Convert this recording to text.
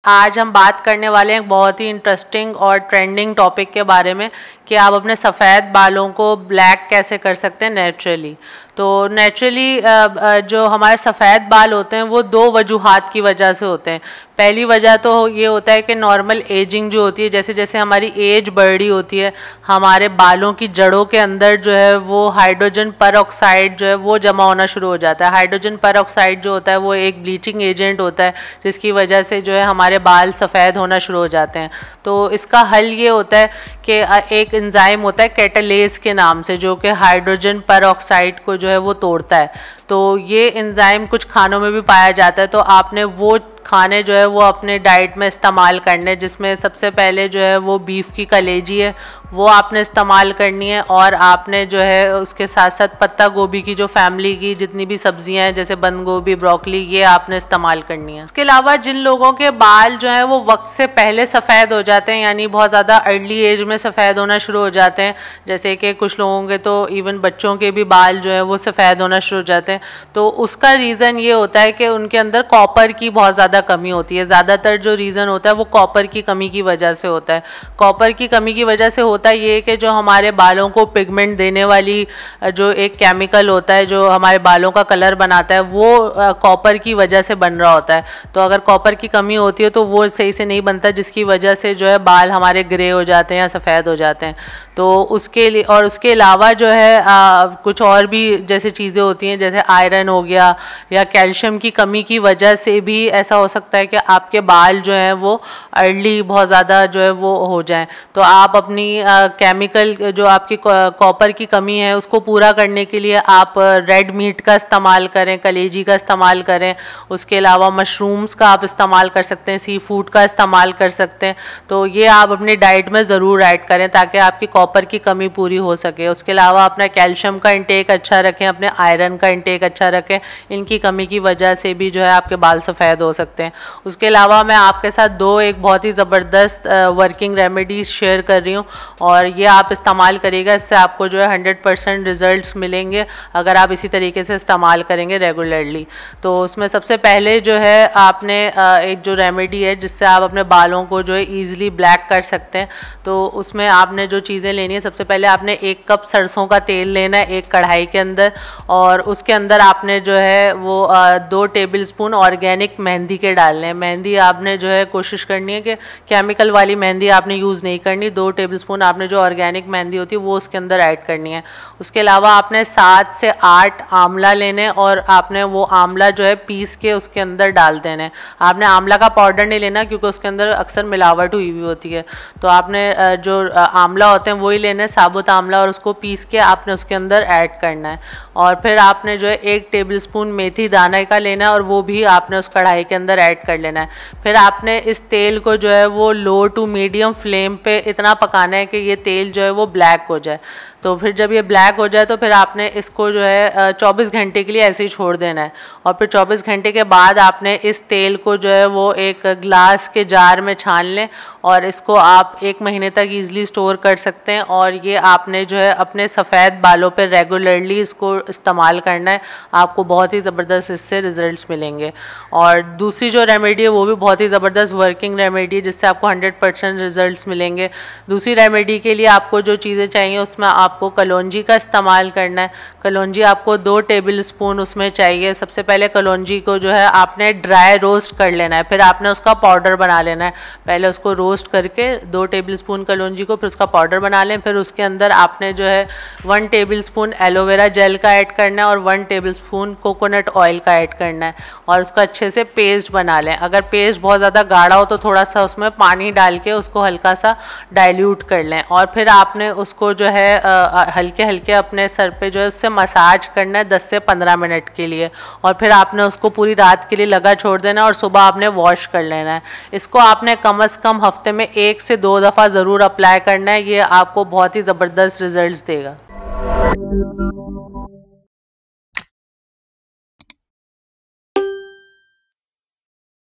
आज हम बात करने वाले हैं एक बहुत ही इंटरेस्टिंग और ट्रेंडिंग टॉपिक के बारे में कि आप अपने सफ़ेद बालों को ब्लैक कैसे कर सकते हैं नेचुरली। तो नेचुरली जो हमारे सफ़ेद बाल होते हैं वो दो वजूहात की वजह से होते हैं। पहली वजह तो ये होता है कि नॉर्मल एजिंग जो होती है, जैसे जैसे हमारी एज बढ़ रही होती है, हमारे बालों की जड़ों के अंदर जो है वो हाइड्रोजन परऑक्साइड जो है वो जमा होना शुरू हो जाता है। हाइड्रोजन परऑक्साइड जो होता है वो एक ब्लीचिंग एजेंट होता है, जिसकी वजह से जो है हमारे बाल सफ़ेद होना शुरू हो जाते हैं। तो इसका हल ये होता है कि एक एंजाइम होता है कैटालेज के नाम से, जो कि हाइड्रोजन परऑक्साइड को जो है वो तोड़ता है। तो ये एंजाइम कुछ खानों में भी पाया जाता है। तो आपने वो खाने जो है वो अपने डाइट में इस्तेमाल करने, जिसमें सबसे पहले जो है वो बीफ की कलेजी है वो आपने इस्तेमाल करनी है, और आपने जो है उसके साथ साथ पत्ता गोभी की जो फैमिली की जितनी भी सब्जियां हैं जैसे बंद गोभी, ब्रोकली, ये आपने इस्तेमाल करनी है। इसके अलावा जिन लोगों के बाल जो है वो वक्त से पहले सफ़ेद हो जाते हैं, यानी बहुत ज़्यादा अर्ली एज में सफ़ेद होना शुरू हो जाते हैं, जैसे कि कुछ लोगों के तो इवन बच्चों के भी बाल जो है वो सफ़ेद होना शुरू हो जाते हैं, तो उसका रीज़न ये होता है कि उनके अंदर कॉपर की बहुत ज़्यादा कमी होती है। ज़्यादातर जो रीज़न होता है वो कॉपर की कमी की वजह से होता है। कॉपर की कमी की वजह से होता है ये कि जो हमारे बालों को पिगमेंट देने वाली जो एक केमिकल होता है जो हमारे बालों का कलर बनाता है वो कॉपर की वजह से बन रहा होता है। तो अगर कॉपर की कमी होती है तो वो सही से नहीं बनता, जिसकी वजह से जो है बाल हमारे ग्रे हो जाते हैं या सफ़ेद हो जाते हैं। तो उसके लिए और उसके अलावा जो है कुछ और भी जैसे चीज़ें होती हैं, जैसे आयरन हो गया या कैल्शियम की कमी की वजह से भी ऐसा हो सकता है कि आपके बाल जो हैं वो अर्ली बहुत ज़्यादा जो है वो हो जाएं। तो आप अपनी केमिकल जो आपकी कॉपर की कमी है उसको पूरा करने के लिए आप रेड मीट का इस्तेमाल करें, कलेजी का इस्तेमाल करें। उसके अलावा मशरूम्स का आप इस्तेमाल कर सकते हैं, सी फूड का इस्तेमाल कर सकते हैं। तो ये आप अपनी डाइट में ज़रूर ऐड करें ताकि आपकी कॉपर की कमी पूरी हो सके। उसके अलावा अपना कैल्शियम का इंटेक अच्छा रखें, अपने आयरन का इंटेक अच्छा रखें। इनकी कमी की वजह से भी जो है आपके बाल सफ़ेद हो सकते हैं। उसके अलावा मैं आपके साथ एक बहुत ही ज़बरदस्त वर्किंग रेमेडीज़ शेयर कर रही हूँ, और ये आप इस्तेमाल करिएगा, इससे आपको जो है 100% रिजल्ट्स मिलेंगे अगर आप इसी तरीके से इस्तेमाल करेंगे रेगुलरली। तो उसमें सबसे पहले जो है आपने एक जो रेमेडी है जिससे आप अपने बालों को जो है ईज़िली ब्लैक कर सकते हैं, तो उसमें आपने जो चीज़ें लेनी है, सबसे पहले आपने 1 कप सरसों का तेल लेना है एक कढ़ाई के अंदर, और उसके अंदर आपने जो है वो 2 टेबल स्पून ऑर्गेनिक मेहंदी के डालने हैं। मेहंदी आपने जो है कोशिश करनी है कि केमिकल वाली मेहंदी आपने यूज़ नहीं करनी। 2 टेबल स्पून आपने जो ऑर्गेनिक मेहंदी होती है वो उसके अंदर ऐड करनी है। उसके अलावा आपने 7 से 8 आंवला लेने, और आपने वो आंवला जो है पीस के उसके अंदर डाल देना है। आपने आंवला का पाउडर नहीं लेना क्योंकि उसके अंदर अक्सर मिलावट हुई हुई होती है। तो आपने जो आंवला होते हैं वही लेना है, साबुत आंवला, और उसको पीस के आपने उसके अंदर ऐड करना है। और फिर आपने जो है 1 टेबल स्पून मेथी दाना का लेना है, और वो भी आपने उस कढ़ाई के अंदर ऐड कर लेना है। फिर आपने इस तेल को जो है वो लो टू मीडियम फ्लेम पे इतना पकाना है कि ये तेल जो है वो ब्लैक हो जाए। तो फिर जब ये ब्लैक हो जाए तो फिर आपने इसको जो है 24 घंटे के लिए ऐसे ही छोड़ देना है, और फिर 24 घंटे के बाद आपने इस तेल को जो है वो एक ग्लास के जार में छान लें, और इसको आप 1 महीने तक ईज़िली स्टोर कर सकते हैं। और ये आपने जो है अपने सफ़ेद बालों पे रेगुलरली इसको इस्तेमाल करना है, आपको बहुत ही ज़बरदस्त इससे रिजल्ट्स मिलेंगे। और दूसरी जो रेमेडी है वो भी बहुत ही ज़बरदस्त वर्किंग रेमेडी है, जिससे आपको 100% रिजल्ट्स मिलेंगे। दूसरी रेमेडी के लिए आपको जो चीज़ें चाहिए उसमें आपको कलौंजी का इस्तेमाल करना है। कलौंजी आपको 2 टेबल स्पून उसमें चाहिए। सबसे पहले कलौंजी को जो है आपने ड्राई रोस्ट कर लेना है, फिर आपने उसका पाउडर बना लेना है। पहले उसको रोस्ट करके 2 टेबल स्पून कलौंजी को, फिर उसका पाउडर बना लें। फिर उसके अंदर आपने जो है 1 टेबल स्पून एलोवेरा जेल का ऐड करना है, और 1 टेबल स्पून कोकोनट ऑयल का ऐड करना है, और उसका अच्छे से पेस्ट बना लें। अगर पेस्ट बहुत ज़्यादा गाढ़ा हो तो थोड़ा सा उसमें पानी डाल के उसको हल्का सा डाइल्यूट कर लें, और फिर आपने उसको जो है हल्के हल्के अपने सर पे जो है उससे मसाज करना है 10 से 15 मिनट के लिए, और फिर आपने उसको पूरी रात के लिए लगा छोड़ देना है, और सुबह आपने वॉश कर लेना है। इसको आपने कम से कम हफ्ते में 1 से 2 दफ़ा ज़रूर अप्लाई करना है, ये आपको बहुत ही ज़बरदस्त रिजल्ट्स देगा।